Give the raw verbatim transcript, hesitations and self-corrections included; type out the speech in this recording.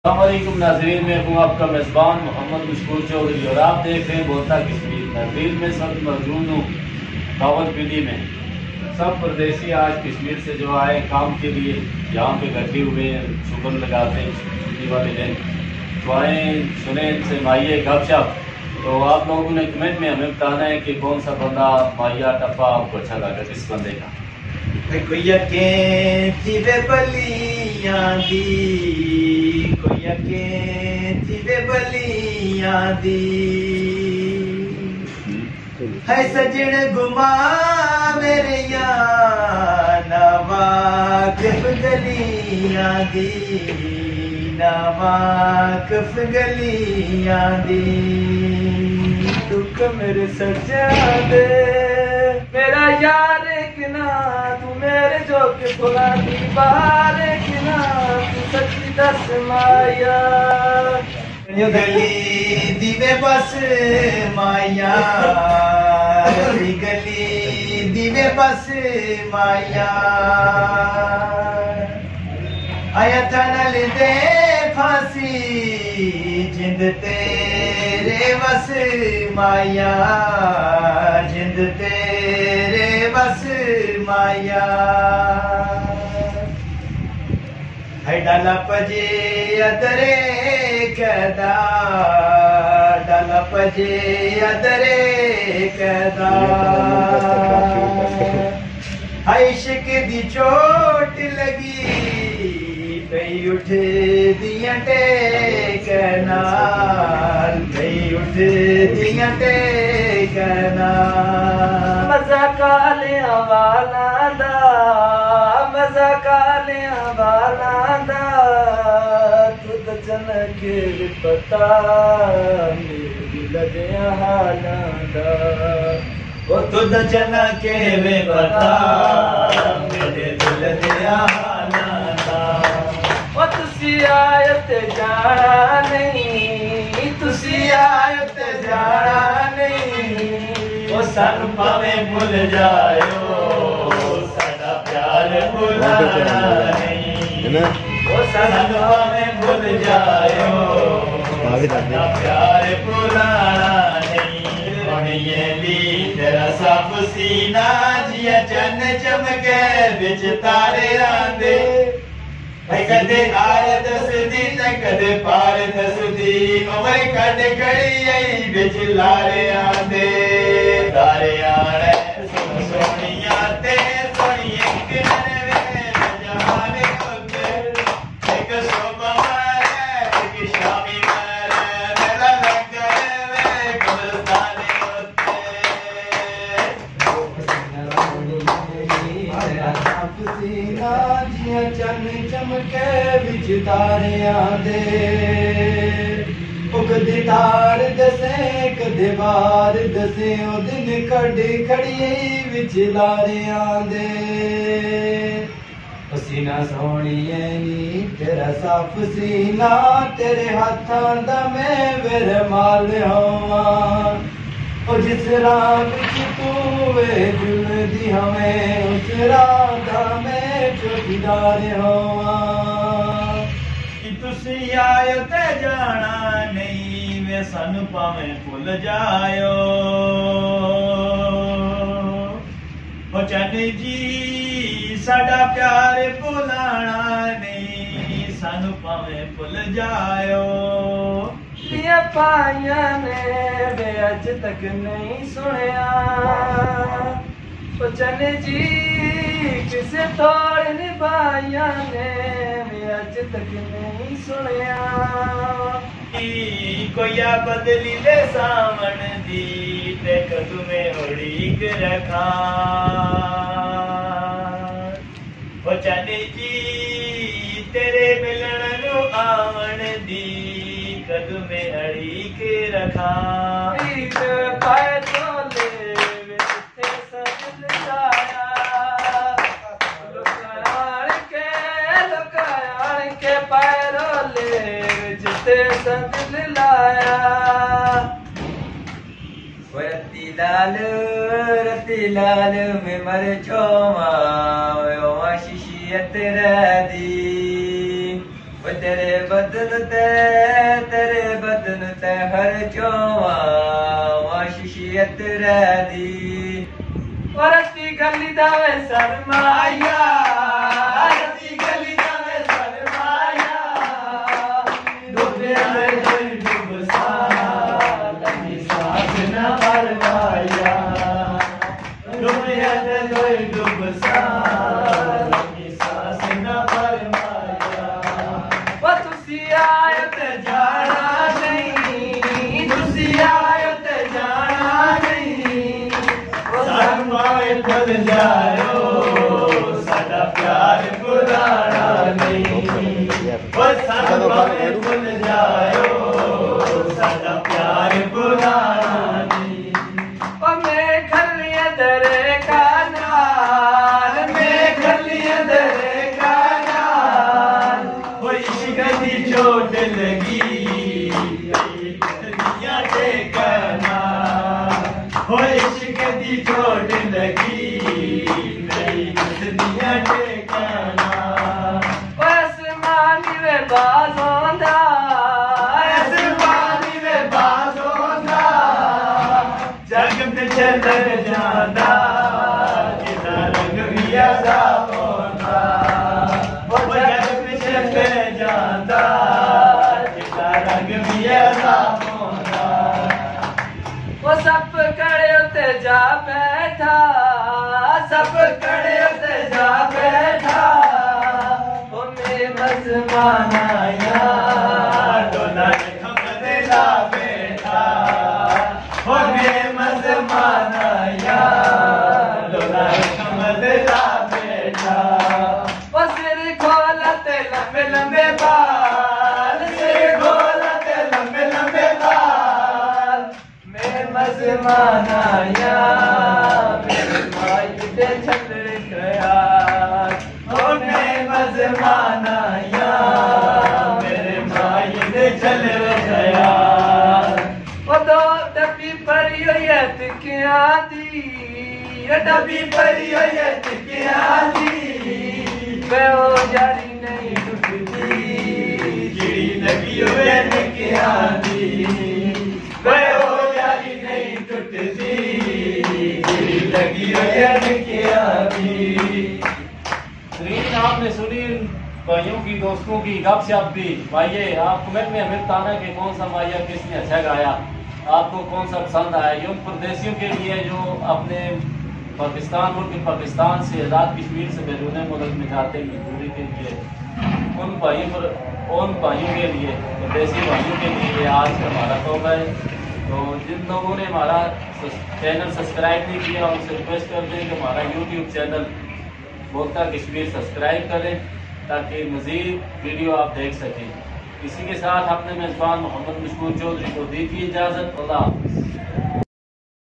अस्सलामुअलैकुम नाज़रीन, मैं हूँ आपका मेज़बान मोहम्मद मशकूर चौधरी और आप देख रहे हैं बोलता कश्मीर। नाज़रीन में सब मौजूद हूँ रावलपिंडी में। सब परदेसी आज कश्मीर से जो आए काम के लिए यहाँ पे इकट्ठे हुए हैं, शुक्र लगाते हैं छुट्टी वाले दिन, तो आए सुने से माइए गपशप। तो आप लोगों ने कमेंट में हमें बताना है कि कौन सा बंदा माइया टप्पा आपको अच्छा लगा, किस बंदे का। कोई थी बलियां दी, कोई थी बलियां दी, है सजन गुमा मेरे यार नवाकिफ गलियां दी, नवाकिफ गलियां दी। दुख मेरे सजादे मेरा यार किना, तू मेरे जो के भुला दी बाहर किना, तू सच्ची दस माया गली दीवे बस माया, गली दीवे बस माया। आया था नल दे फांसी जिंद तेरे बस माया, जिंद तेरे बस माया। है डाला पजे अदरे कदा, डाला पजे अदरे कदा, है इश्क दी चोट लगी पई उठ दियां टेकना, पई उठ दियां टेकना। मजा कालियां वाला दा, मजा कालियां वाला दा, तुद जनक पता मेरे दिल दे हालां दा, ओ तुद जनक वे पता मेरे दिल दे हालां दा। ओ तुसी आए ते जाना नहीं, तुसी आए ते जाना नहीं, ओ सन भावें भुल जायो साडा प्यार भुलाना नहीं, ओ सन भावें भुल जायो साडा प्यार भुलाना नहीं। हुण ये ली तेरा साफ सीना जिया चन्न चमके बिच तारे आंदे, कदे आर दसदी ते कदे पार दसदी, उमर कद खड़ी आई बिच लारे आंदे, तारे आने सुन सोनिया ते सोनी एक नवे जहाने होते, एक सुबह मारे एक शामी मारे, मेरा लंगर वे कब्रिस्तान होते। सीना जिया चन चमके बिच तारियां दे, कदे तार दसे कदे बार दसे, ओ दिन कड़ी खड़ी बिच लारियां दे। सीना सोहणिए नी तेरा साफ सीना, तेरे हाथां दा मैं विरमाल होवां, ओ जिस राह विच तू वे जुलदी हमें, उस राह दा मैं चौकीदार होवां। कि तुसी आयो ते जाना नहीं, वे सानू भावें भुल जायो, ओ चन जी साडा प्यार भुलाना नहीं, सानू भावें भुल जायो। लिया पाइया ने वे अज तक नहीं सुनिया, ओ चन जी किसे तोड़ निभाइया ने वे अज तक नहीं सुनिया। कोई बदली ले सावन दी ते कदमे उड़ीक रखा, ओ चन जी तेरे मिलन नू आवन दी कदमे अड़ीक रखा। पाए चोले जिथे सजल जाया, लुकायान के लुकायान के पैरोले जिथे सजल लाया। रती लाल रती लाल में मर छोमा शिशियत रदी, तेरे बदन ते तेरे बदन ते हर चोवा वाशिशियत रहदी रस्ती गली दावे सरमाया रस्ती गली दावे सरमाया डूबे कोई डूबसा लगी सांस न भरवाया डूबे कोई डूबसा लगी सांस न भरवाया वो तुसी आयो ते जाना नहीं तुसी आयो ते जाना नहीं सारे भूल जाओ साडा प्यार पुराना नहीं वो सारे भूल जाओ साडा प्यार पुराना नहीं ओ मैं खलिया दरे का नाल मैं खलिया दरे का नाल वो इश्क दी चोट लगी दुनिया ठिकाना वो इश्क दी चोट लगी नहीं दुनिया ठिकाना आसमानी वे बाजोंदा आसमानी वे बाजोंदा जग में चलर जांदा किदा रंग भी अज़ाब होंदा वो जग में चलर जांदा किदा रंग भी अज़ाब होंदा वो सब कड़े उते जा बैठा सब कड़े उते जा बैठा ओ मेरे मज़माना यार डोला खमदे ला बैठा ओ मेरे मज़माना यार डोला खमदे ला बैठा ओ सिर खोलते लंबे लंबे बाल सिर खोलते लंबे लंबे बाल मेरे मज़माना यार मेरे भाई दे छतर गया ओ मेरे मज़माना यार मेरे भाई दे चल गया ओ दो डब्बी परी हुई है तिकिया दी डब्बी परी हुई है तिकिया दी वे ओ जारी नहीं टूटती जिड़ी लगी हुई है तिकिया दी वे ओ जारी नहीं टूटती जिड़ी लगी हुई है तिकिया दी। आपने सुनी भाइयों की दोस्तों की गपशप भी। भाइये आप कमेंट में हमें बताना कि कौन सा माया किसने अच्छा गाया, आपको कौन सा पसंद आया। ये उन प्रदेशियों के लिए जो अपने पाकिस्तान मुल्क पाकिस्तान से आज़ाद कश्मीर से बैरून मुल्क में जाते हैं मजदूरी के लिए, उन भाइयों पर उन भाइयों के लिए प्रदेशी भाइयों के लिए आज हमारा तोहफा है। तो जिन लोगों ने हमारा चैनल सब्सक्राइब नहीं किया उनसे रिक्वेस्ट करते हैं कि हमारा यूट्यूब चैनल बोलता कश्मीर सब्सक्राइब करें ताकि मज़ीद वीडियो आप देख सकें। इसी के साथ अपने मेज़बान मोहम्मद मशकूर चौधरी को दीजिए इजाज़त। अल्लाह हाफ़िज़।